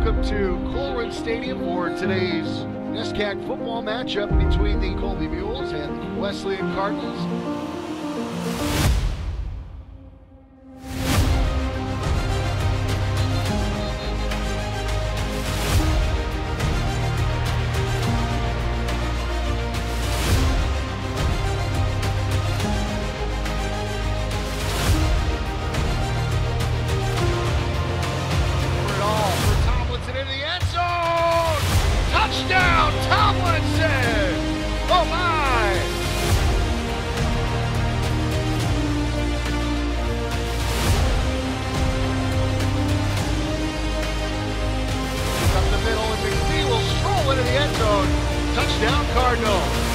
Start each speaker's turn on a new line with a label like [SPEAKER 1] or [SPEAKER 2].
[SPEAKER 1] welcome to Colerain Stadium for today's NESCAC football matchup between the Colby Mules and the Wesleyan Cardinals.
[SPEAKER 2] Touchdown, Tomlinson! Oh my! Up the middle, and McPhee will stroll into the end zone. Touchdown, Cardinals.